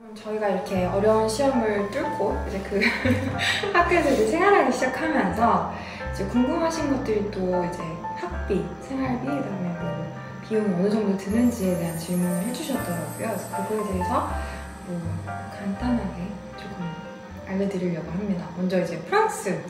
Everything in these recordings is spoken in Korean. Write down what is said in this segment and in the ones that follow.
저희가 이렇게 어려운 시험을 뚫고 이제 그 학교에서 이제 생활하기 시작하면서 이제 궁금하신 것들이 또 이제 학비, 생활비, 그다음에 뭐 비용이 어느 정도 드는지에 대한 질문을 해주셨더라고요. 그래서 그거에 대해서 뭐 간단하게 조금 알려드리려고 합니다. 먼저 이제 프랑스는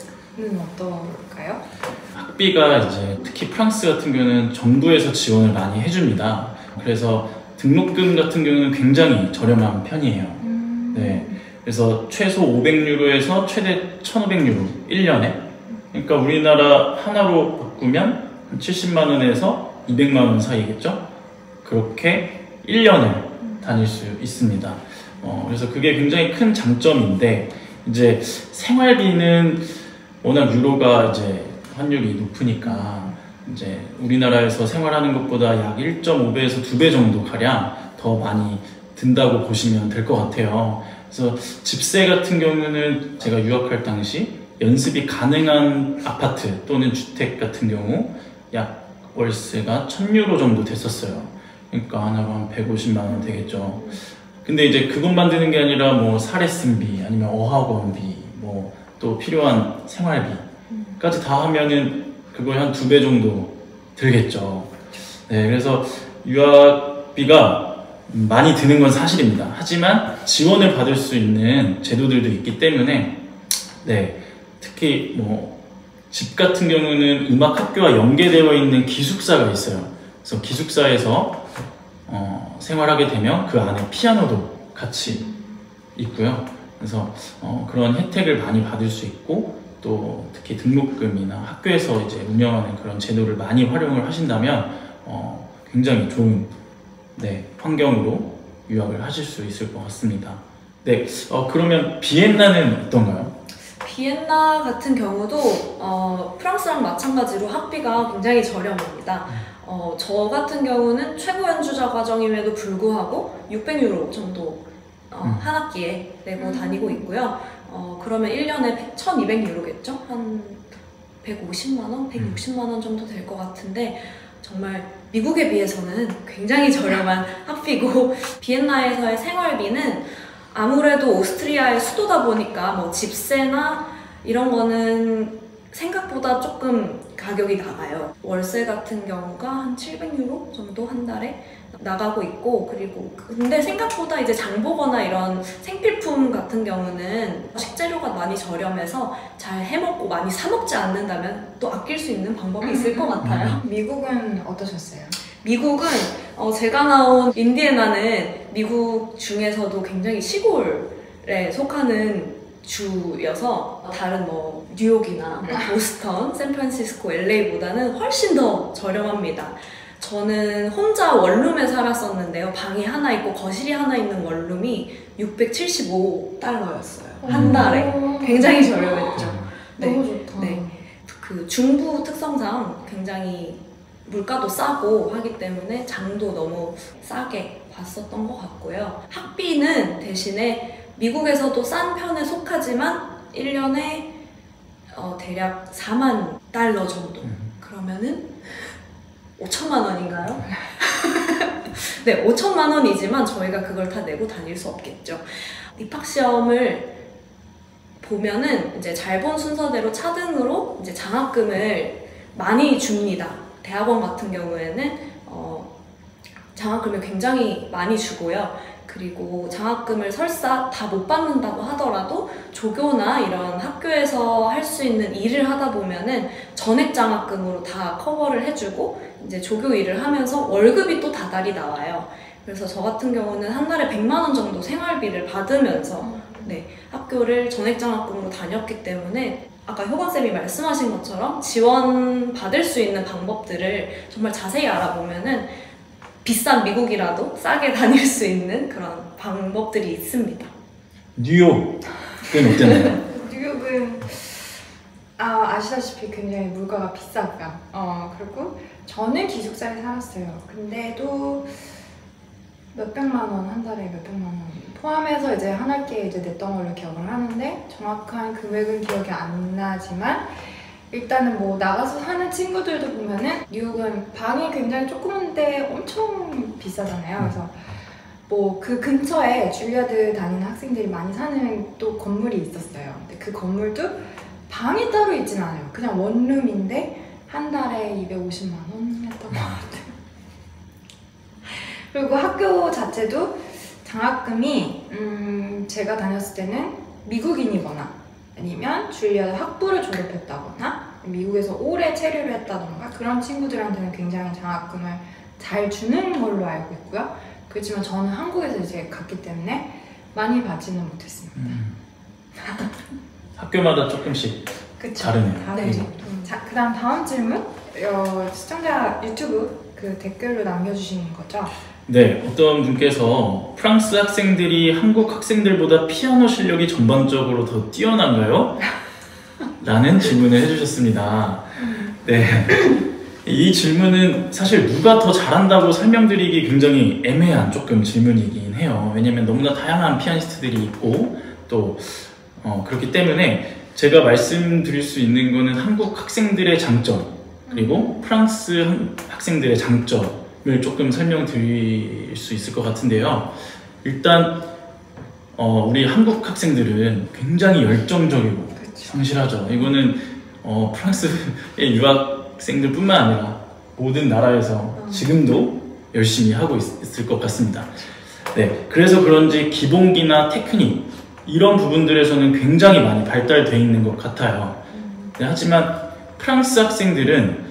어떨까요? 학비가 이제 특히 프랑스 같은 경우는 정부에서 지원을 많이 해줍니다. 그래서 등록금 같은 경우는 굉장히 저렴한 편이에요. 네, 그래서 최소 500유로에서 최대 1500유로 1년에. 그러니까 우리나라 하나로 바꾸면 70만 원에서 200만 원 사이겠죠? 그렇게 1년을 다닐 수 있습니다. 그래서 그게 굉장히 큰 장점인데, 이제 생활비는 워낙 유로가 이제 환율이 높으니까 이제 우리나라에서 생활하는 것보다 약 1.5배에서 2배 정도 가량 더 많이 든다고 보시면 될 것 같아요. 그래서 집세 같은 경우는 제가 유학할 당시 연습이 가능한 아파트 또는 주택 같은 경우 약 월세가 1000유로 정도 됐었어요. 그러니까 하나로 한 150만 원 되겠죠. 근데 이제 그것만 드는 게 아니라 뭐 사레슨비 아니면 어학원비 뭐 또 필요한 생활비까지 다 하면은 그거에 한 2배 정도 들겠죠. 네, 그래서 유학비가 많이 드는 건 사실입니다. 하지만 지원을 받을 수 있는 제도들도 있기 때문에, 네, 특히 뭐 집 같은 경우는 음악학교와 연계되어 있는 기숙사가 있어요. 그래서 기숙사에서 생활하게 되면 그 안에 피아노도 같이 있고요. 그래서 그런 혜택을 많이 받을 수 있고, 또 특히 등록금이나 학교에서 이제 운영하는 그런 제도를 많이 활용을 하신다면 굉장히 좋은, 네, 환경으로 유학을 하실 수 있을 것 같습니다. 네, 그러면 비엔나는 어떤가요? 비엔나 같은 경우도 프랑스랑 마찬가지로 학비가 굉장히 저렴합니다. 저 같은 경우는 최고 연주자 과정임에도 불구하고 600유로 정도 한 학기에 내고 다니고 있고요. 그러면 1년에 1200유로겠죠? 한 150만원, 160만원 정도 될 것 같은데, 정말 미국에 비해서는 굉장히 저렴한 학비고, 비엔나에서의 생활비는 아무래도 오스트리아의 수도다 보니까 뭐 집세나 이런 거는 생각보다 조금 가격이 나가요. 월세 같은 경우가 한 700유로 정도 한 달에 나가고 있고, 그리고 근데 생각보다 이제 장보거나 이런 생필품 같은 경우는 식재료가 많이 저렴해서 잘 해먹고 많이 사 먹지 않는다면 또 아낄 수 있는 방법이 있을 것 같아요. 미국은 어떠셨어요? 미국은 제가 나온 인디애나는 미국 중에서도 굉장히 시골에 속하는 주여서 다른 뭐 뉴욕이나 보스턴, 샌프란시스코, LA보다는 훨씬 더 저렴합니다. 저는 혼자 원룸에 살았었는데요. 방이 하나 있고 거실이 하나 있는 원룸이 675달러였어요. 한 달에. 굉장히 저렴했죠. 네. 너무 좋다. 네. 그 중부 특성상 굉장히 물가도 싸고 하기 때문에 장도 너무 싸게 봤었던 것 같고요. 학비는 대신에 미국에서도 싼 편에 속하지만 1년에 대략 4만 달러 정도. 그러면은 5천만 원인가요? 네, 5천만 원이지만 저희가 그걸 다 내고 다닐 수 없겠죠. 입학시험을 보면은 이제 잘 본 순서대로 차등으로 이제 장학금을 많이 줍니다. 대학원 같은 경우에는 장학금을 굉장히 많이 주고요. 그리고 장학금을 설사 다 못 받는다고 하더라도 조교나 이런 학교에서 할 수 있는 일을 하다 보면은 전액 장학금으로 다 커버를 해주고 이제 조교 일을 하면서 월급이 또 다달이 나와요. 그래서 저 같은 경우는 한 달에 100만 원 정도 생활비를 받으면서 네, 학교를 전액 장학금으로 다녔기 때문에 아까 효건쌤이 말씀하신 것처럼 지원 받을 수 있는 방법들을 정말 자세히 알아보면은 비싼 미국이라도 싸게 다닐 수 있는 그런 방법들이 있습니다. 뉴욕은 어땠나요? 뉴욕은 아시다시피 굉장히 물가가 비싸고요. 그리고 저는 기숙사에 살았어요. 근데도 몇백만 원, 한 달에 몇백만 원 포함해서 이제 한 학기에 이제 냈던 걸로 기억을 하는데, 정확한 금액은 기억이 안 나지만 일단은 뭐 나가서 사는 친구들도 보면은 뉴욕은 방이 굉장히 조그만데 엄청 비싸잖아요. 그래서 뭐 그 근처에 줄리아드 다니는 학생들이 많이 사는 또 건물이 있었어요. 근데 그 건물도 방이 따로 있진 않아요. 그냥 원룸인데 한 달에 250만 원 했던 것 같아요. 그리고 학교 자체도 장학금이 제가 다녔을 때는 미국인이거나 아니면 줄리아드 학부를 졸업했다거나 미국에서 오래 체류를 했다던가 그런 친구들한테는 굉장히 장학금을 잘 주는 걸로 알고 있고요. 그렇지만 저는 한국에서 이제 갔기 때문에 많이 받지는 못했습니다. 학교마다 조금씩 그쵸? 다르네요. 다르죠. 자, 그다음 다음 질문. 시청자 유튜브 그 댓글로 남겨주시는 거죠? 네, 어떤 분께서 프랑스 학생들이 한국 학생들보다 피아노 실력이 전반적으로 더 뛰어난가요? 라는 질문을 해주셨습니다. 네, 이 질문은 사실 누가 더 잘한다고 설명드리기 굉장히 애매한 조금 질문이긴 해요. 왜냐면 너무나 다양한 피아니스트들이 있고 또 그렇기 때문에 제가 말씀드릴 수 있는 거는 한국 학생들의 장점 그리고 프랑스 학생들의 장점을 조금 설명드릴 수 있을 것 같은데요. 일단 우리 한국 학생들은 굉장히 열정적이고 그쵸. 성실하죠. 이거는 프랑스의 유학생들 뿐만 아니라 모든 나라에서 지금도 열심히 하고 있을 것 같습니다. 네, 그래서 그런지 기본기나 테크닉 이런 부분들에서는 굉장히 많이 발달되어 있는 것 같아요. 네, 하지만 프랑스 학생들은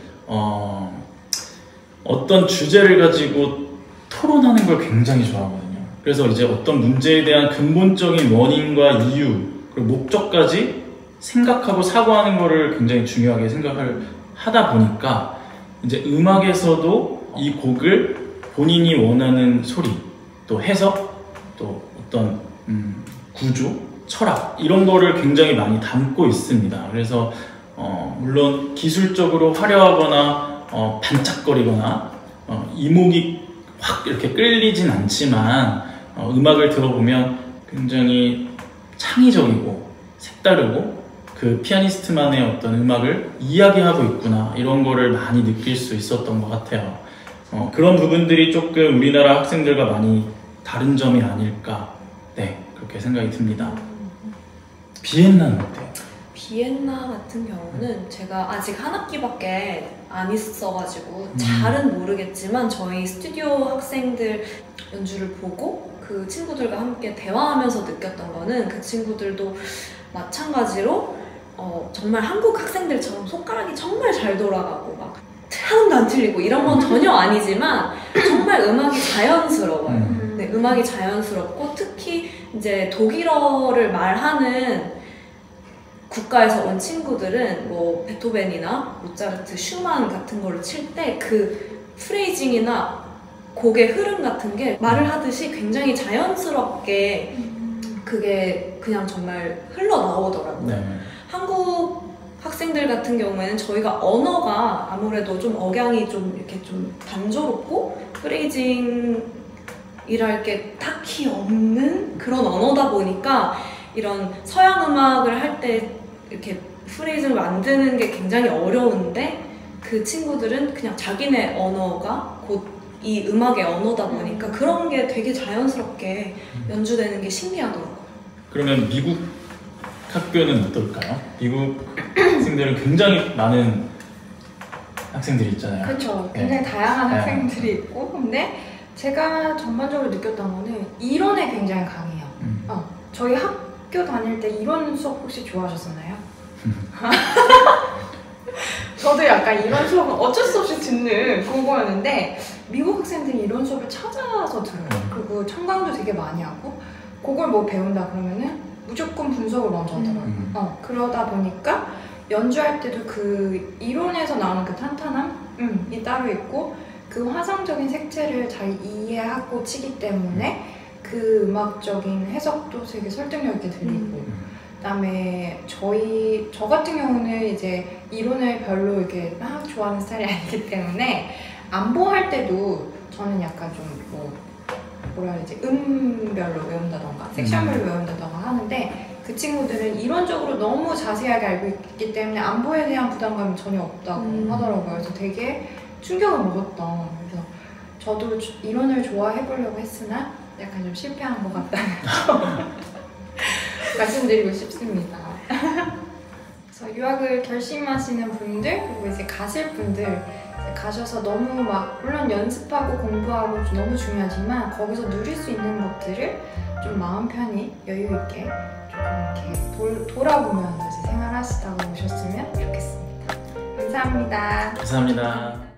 어떤 주제를 가지고 토론하는 걸 굉장히 좋아하거든요. 그래서 이제 어떤 문제에 대한 근본적인 원인과 이유 그리고 목적까지 생각하고 사고하는 거를 굉장히 중요하게 생각을 하다 보니까 이제 음악에서도 이 곡을 본인이 원하는 소리 또 해석 또 어떤 구조, 철학 이런 거를 굉장히 많이 담고 있습니다. 그래서 물론 기술적으로 화려하거나 반짝거리거나 이목이 확 이렇게 끌리진 않지만 음악을 들어보면 굉장히 창의적이고 색다르고 그 피아니스트만의 어떤 음악을 이야기하고 있구나 이런 거를 많이 느낄 수 있었던 것 같아요. 그런 부분들이 조금 우리나라 학생들과 많이 다른 점이 아닐까 네 그렇게 생각이 듭니다. 비엔나는 어때요? 비엔나 같은 경우는 제가 아직 한 학기밖에 안 있어가지고 잘은 모르겠지만 저희 스튜디오 학생들 연주를 보고 그 친구들과 함께 대화하면서 느꼈던 거는 그 친구들도 마찬가지로 정말 한국 학생들처럼 손가락이 정말 잘 돌아가고 막 하나도 안 틀리고 이런 건 전혀 아니지만 정말 음악이 자연스러워요. 네, 음악이 자연스럽고 특히 이제 독일어를 말하는 국가에서 온 친구들은 뭐 베토벤이나 모차르트, 슈만 같은 거를 칠 때 그 프레이징이나 곡의 흐름 같은 게 말을 하듯이 굉장히 자연스럽게 그게 그냥 정말 흘러나오더라고요. 네. 한국 학생들 같은 경우에는 저희가 언어가 아무래도 좀 억양이 좀 이렇게 좀 단조롭고 프레이징이랄 게 딱히 없는 그런 언어다 보니까 이런 서양 음악을 할 때 이렇게 프레이즈를 만드는 게 굉장히 어려운데 그 친구들은 그냥 자기네 언어가 곧 이 음악의 언어다 보니까 그런 게 되게 자연스럽게 연주되는 게 신기하더라고요. 그러면 미국 학교는 어떨까요? 미국 학생들은 굉장히 많은 학생들이 있잖아요. 그렇죠. 굉장히 다양한 학생들이 있고 근데 제가 전반적으로 느꼈던 거는 이론에 굉장히 강해요. 저희 학교 다닐 때 이론 수업 혹시 좋아하셨었나요? 저도 약간 이론 수업은 어쩔 수 없이 듣는 그거였는데 미국 학생들이 이론 수업을 찾아서 들어요. 그리고 청강도 되게 많이 하고 그걸 뭐 배운다 그러면은 무조건 분석을 먼저 하더라고요. 그러다 보니까 연주할 때도 그 이론에서 나오는 그 탄탄함이 따로 있고 그 화성적인 색채를 잘 이해하고 치기 때문에 그 음악적인 해석도 되게 설득력 있게 들리고 그다음에 저 같은 경우는 이제 이론을 별로 이렇게 막 좋아하는 스타일이 아니기 때문에 안보할 때도 저는 약간 좀 뭐라 해야지 음별로 외운다던가 섹션별로 외운다던가 하는데 그 친구들은 이론적으로 너무 자세하게 알고 있기 때문에 안보에 대한 부담감이 전혀 없다고 하더라고요. 그래서 되게 충격을 먹었던 그래서 저도 이론을 좋아해 보려고 했으나 약간 좀 실패한 것 같다는 점 말씀드리고 싶습니다. 그래서 유학을 결심하시는 분들 그리고 이제 가실 분들 이제 가셔서 너무 막 물론 연습하고 공부하고 너무 중요하지만 거기서 누릴 수 있는 것들을 좀 마음 편히 여유 있게 조금 이렇게 돌아보면서 이제 생활하시다가 오셨으면 좋겠습니다. 감사합니다. 감사합니다.